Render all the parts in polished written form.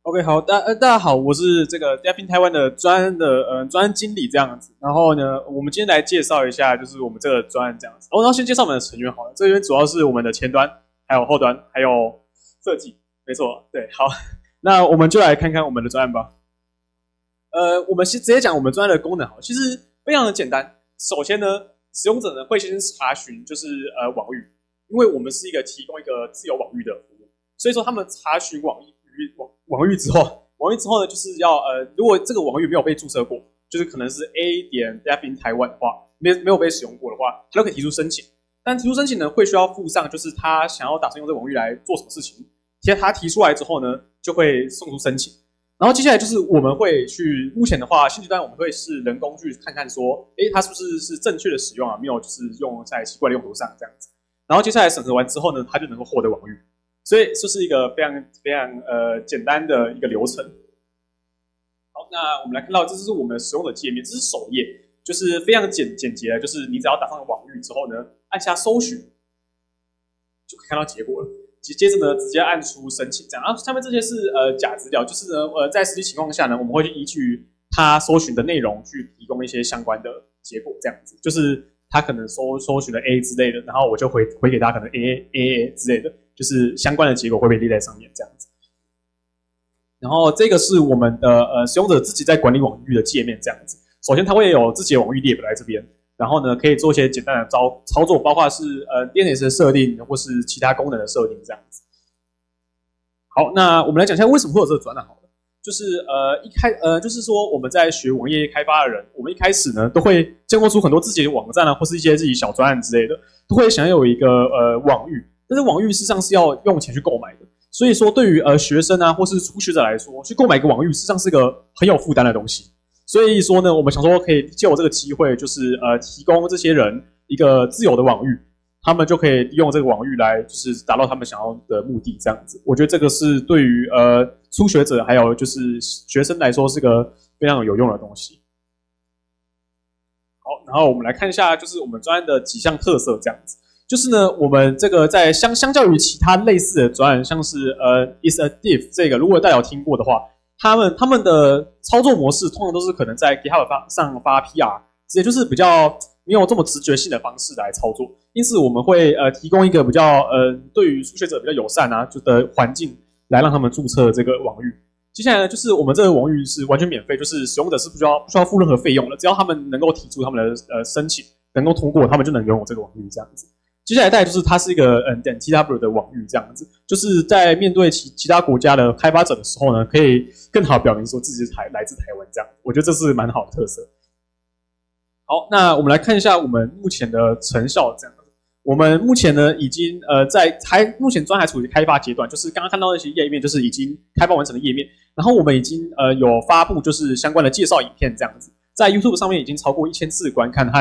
OK， 好，大家好，我是这个 Devin 台湾的专案经理这样子。然后呢，我们今天来介绍一下，就是我们这个专案这样子。然后先介绍我们的成员好了，这边主要是我们的前端，还有后端，还有设计，没错，对，好，那我们就来看看我们的专案吧。我们先直接讲我们专案的功能好，其实非常的简单。首先呢，使用者呢会先查询就是网域，因为我们是提供一个自由网域的服务，所以说他们查询网域之后呢，就是要如果这个网域没有被注册过，就是可能是 a.devin 台湾的话，没有被使用过的话，他就可以提出申请。但提出申请呢，会需要附上就是他想要打算用这个网域来做什么事情。其实他提出来之后呢，就会送出申请。然后接下来就是我们会去，目前的话，现阶段我们会是人工去看看说，它是不是正确的使用啊，没有就是用在奇怪的用途上这样子。然后接下来审核完之后呢，他就能够获得网域。所以这是一个非常简单的一个流程。好，那我们来看到这是我们使用的界面，这是首页，就是非常简洁的，就是你只要打上网域之后呢，按下搜寻，就可以看到结果了。接着呢，直接按出申请这样。然后下面这些是假资料，就是呢在实际情况下呢，我们会去依据他搜寻的内容去提供一些相关的结果，这样子，就是他可能搜寻了 A 之类的，然后我就回给他可能 A 之类的。就是相关的结果会被列在上面这样子。然后这个是我们的使用者自己在管理网域的界面这样子。首先它会有自己的网域列表在这边，然后呢可以做一些简单的操作，包括是DNS 的设定或是其他功能的设定这样子。好，那我们来讲一下为什么会有这个专案好了。就是就是说我们在学网页开发的人，我们一开始呢都会建构出很多自己的网站啊，或是一些自己小专案之类的，都会想要有一个网域。但是网域事实上是要用钱去购买的，所以说对于学生啊或是初学者来说，去购买一个网域事实上是个很有负担的东西。所以说呢，我们想说可以借由这个机会，就是提供这些人一个自由的网域，他们就可以利用这个网域来就是达到他们想要的目的，这样子。我觉得这个是对于初学者还有就是学生来说是个非常有用的东西。好，然后我们来看一下就是我们专案的几项特色，这样子。就是呢，我们这个在相较于其他类似的专案，像是isadiff 这个，如果大家有听过的话，他们的操作模式通常都是可能在 GitHub 上发 PR， 直接就是比较没有这么直觉性的方式来操作。因此我们会提供一个比较对于初学者比较友善啊就的环境来让他们注册这个网域。接下来呢，就是我们这个网域是完全免费，就是使用者是不需要付任何费用的，只要他们能够提出他们的申请，能够通过，他们就能拥有这个网域这样子。接下来再来就是它是一个TW 的网域这样子，就是在面对其他国家的开发者的时候呢，可以更好表明说自己是来自台湾这样，我觉得这是蛮好的特色。好，那我们来看一下我们目前的成效这样子。我们目前呢已经目前专还处于开发阶段，就是刚刚看到那些页面就是已经开发完成的页面，然后我们已经有发布就是相关的介绍影片这样子。在 YouTube 上面已经超过1000次观看和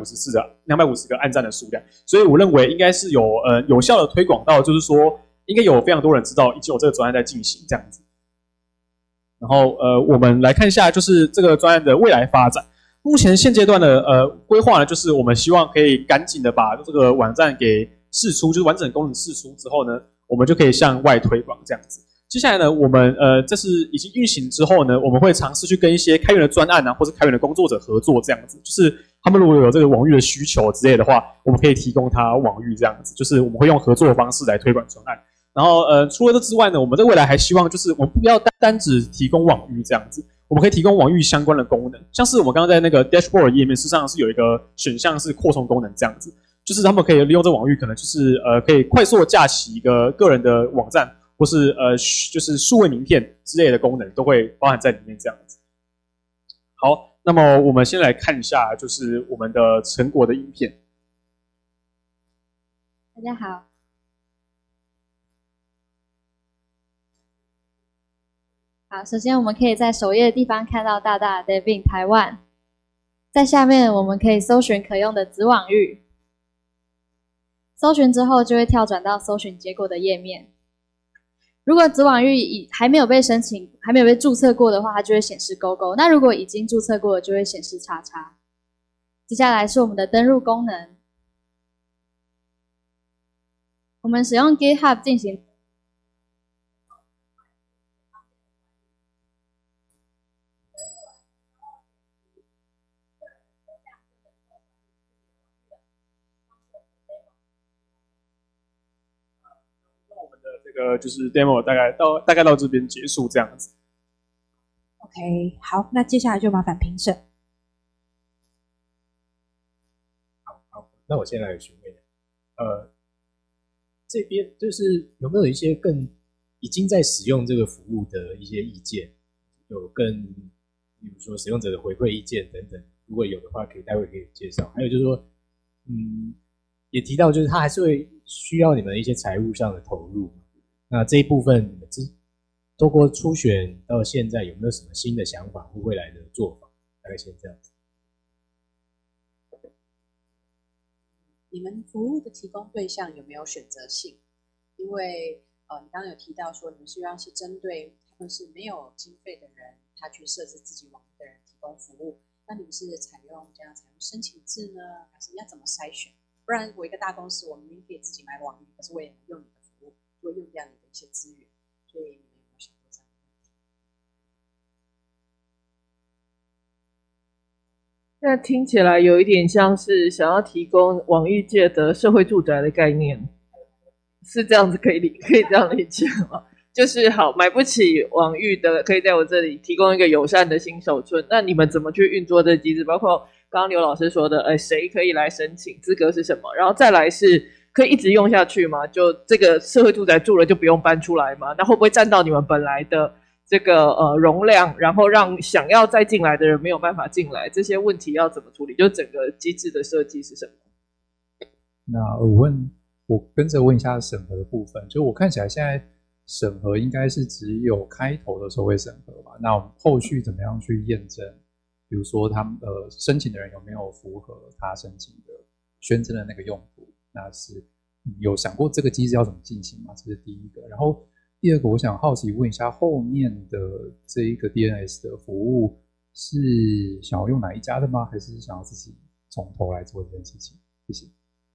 250个按赞的数量，所以我认为应该是有效的推广到，就是说应该有非常多人知道已经有这个专案在进行这样子。然后我们来看一下就是这个专案的未来发展。目前现阶段的规划呢，就是我们希望可以赶紧的把这个网站给释出，就是完整功能释出之后呢，我们就可以向外推广这样子。接下来呢，我们这是已经运行之后呢，我们会尝试去跟一些开源的专案啊，或是开源的工作者合作这样子。就是他们如果有这个网域的需求之类的话，我们可以提供他网域这样子。就是我们会用合作的方式来推广专案。然后除了这之外呢，我们在未来还希望就是我们不要单只提供网域这样子，我们可以提供网域相关的功能，像是我们刚刚在那个 dashboard 页面，事实上是有一个选项是扩充功能这样子，就是他们可以利用这网域，可能就是可以快速的架起一个个人的网站。或是就是数位名片之类的功能都会包含在里面这样子。好，那么我们先来看一下就是我们的成果的影片。 大家好。好，首先我们可以在首页的地方看到大大的 Devin 台湾，在下面我们可以搜寻可用的子网域，搜寻之后就会跳转到搜寻结果的页面。如果子网域还没有被申请、还没有被注册过的话，它就会显示勾勾。那如果已经注册过了，就会显示叉叉。接下来是我们的登入功能，我们使用 GitHub 进行这个就是 demo 大概到这边结束这样子。 OK， 好，那接下来就麻烦评审。 好，那我先来询问，这边就是有没有一些已经在使用这个服务的一些意见，有比如说使用者的回馈意见等等，如果有的话，待会可以介绍。还有就是说，也提到就是它还是会需要你们一些财务上的投入，那这一部分你们透过初选到现在有没有什么新的想法或未来的做法？大概先这样子。 你们服务的提供对象有没有选择性？因为你刚刚有提到说你们实际上是针对他们是没有经费的人，他去设置自己网页的人提供服务。那你们是采用申请制呢，还是要怎么筛选？不然我一个大公司，我明明可以自己买网域，可是我也能用你的服务，就会用掉你的一些资源。所以你们有没有想过这样的问题？ 现在听起来有一点像是想要提供网域界的社会住宅的概念，是这样子可以这样理解吗？就是好，买不起网域的可以在我这里提供一个友善的新手村，那你们怎么去运作这机制？包括刚刚刘老师说的，谁可以来申请，资格是什么？然后再来是可以一直用下去吗？就这个社会住宅住了就不用搬出来吗？那会不会占到你们本来的这个容量，然后让想要再进来的人没有办法进来？这些问题要怎么处理？就整个机制的设计是什么？ 那我跟着问一下审核的部分，就我看起来现在审核应该是只有开头的时候会审核吧？那我们后续怎么样去验证？比如说他们申请的人有没有符合他申请的宣称的那个用途？那是有想过这个机制要怎么进行吗？这是第一个。然后第二个，我想好奇问一下，后面的这一个 DNS 的服务是想要用哪一家的吗？还是想要自己从头来做这件事情？谢谢。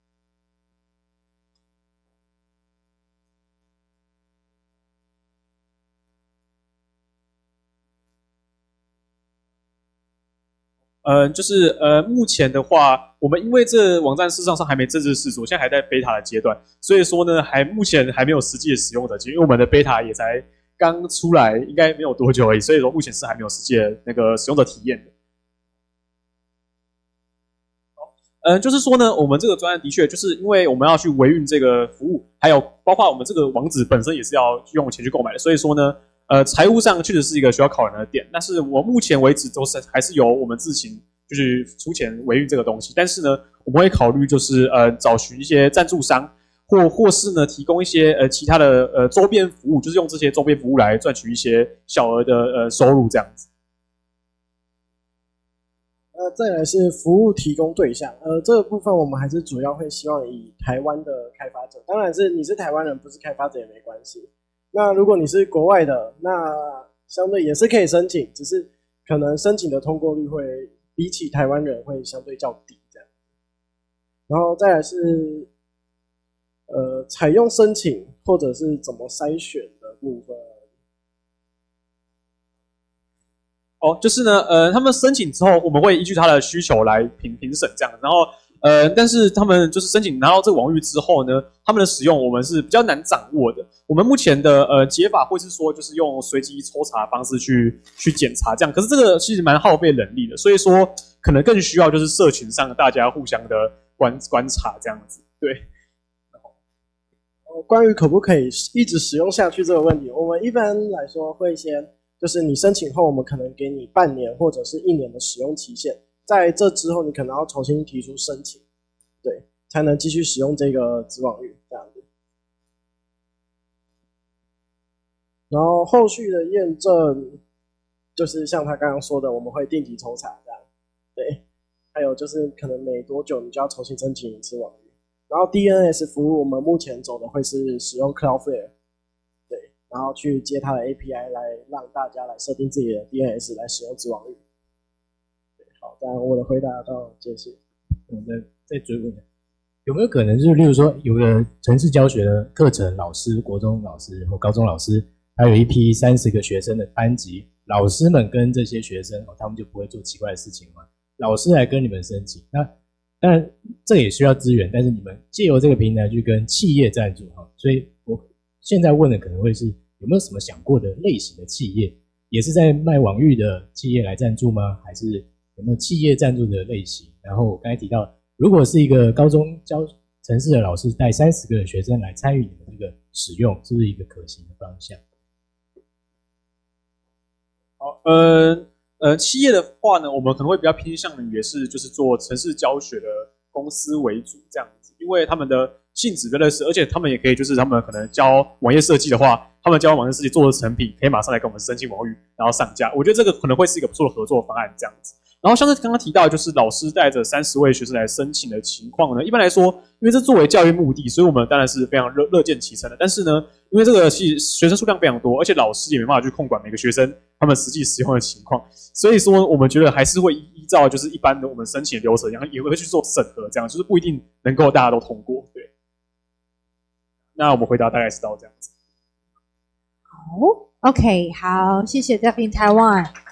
目前的话，我们因为这网站事实上还没正式试出，现在还在 beta 的阶段，所以说呢，目前还没有实际的使用的，因为我们的 beta 也才刚出来，应该没有多久而已，所以说目前是还没有实际的那个使用者体验的。就是说呢，我们这个专案的确就是因为我们要去维运这个服务，还有包括我们这个网址本身也是要用钱去购买的，所以说呢。财务上确实是一个需要考量的点，但是我目前为止都是还是由我们自行就是出钱维运这个东西，但是呢，我们会考虑就是找寻一些赞助商，或是呢提供一些其他的周边服务，就是用这些周边服务来赚取一些小额的收入这样子。 再来是服务提供对象，这个部分我们还是主要会希望以台湾的开发者，当然是你是台湾人不是开发者也没关系。那如果你是国外的，那相对也是可以申请，只是可能申请的通过率会比起台湾人会相对较低这样。然后再来是采用申请或者是怎么筛选的部分。 就是呢，他们申请之后，我们会依据他的需求来评审这样，然后但是他们就是申请拿到这个网域之后呢，他们的使用我们是比较难掌握的。我们目前的解法会是说，就是用随机抽查的方式去检查这样，可是这个其实蛮耗费人力的，所以说可能更需要就是社群上大家互相的观察这样子。对。 关于可不可以一直使用下去这个问题，我们一般来说会先就是你申请后，我们可能给你半年或者是1年的使用期限。在这之后，你可能要重新提出申请，对，才能继续使用这个子网域这样子。然后后续的验证，就是像他刚刚说的，我们会定期抽查这样，对。还有就是可能每多久你就要重新申请一次网域。然后 DNS 服务，我们目前走的会是使用 Cloudflare， 对，然后去接它的 API 来让大家来设定自己的 DNS 来使用子网域。好，当然我的回答到结束。 再追问，有没有可能就是，例如说，有的程式教学的课程老师，国中老师或高中老师，他有一批30个学生的班级，老师们跟这些学生，他们就不会做奇怪的事情嘛？老师来跟你们申请，那当然这也需要资源，但是你们借由这个平台去跟企业赞助，所以现在问的可能会是有没有什么想过的类型的企业，也是在卖网域的企业来赞助吗？还是有没有企业赞助的类型？然后我刚才提到，如果是一个高中教程式的老师带30个学生来参与你们这个使用，是不是一个可行的方向？ 好，企业的话呢，我们可能会比较偏向于也是就是做程式教学的公司为主这样子，因为他们的性质比较类似，而且他们也可以就是他们可能教网页设计的话，他们教网页设计做的成品可以马上来跟我们申请网域，然后上架。我觉得这个可能会是一个不错的合作方案这样子。然后像是刚刚提到的就是老师带着30位学生来申请的情况呢，一般来说，因为这作为教育目的，所以我们当然是非常乐见其成的。但是呢，因为这个学生数量非常多，而且老师也没办法去控管每个学生他们实际使用的情况，所以说我们觉得还是会依照就是一般的我们申请的流程，然后也会去做审核，这样就是不一定能够大家都通过。对，那我们回答大概是到这样子。 好 ，OK， 好，谢谢 Deaf in Taiwan。